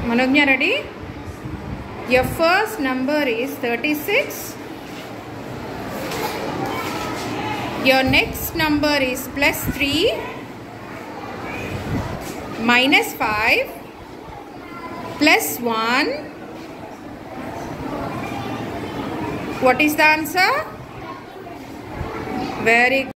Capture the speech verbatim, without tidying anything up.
Manognya ready? Your first number is thirty-six. Your next number is plus three, minus five, plus one. What is the answer? Very good.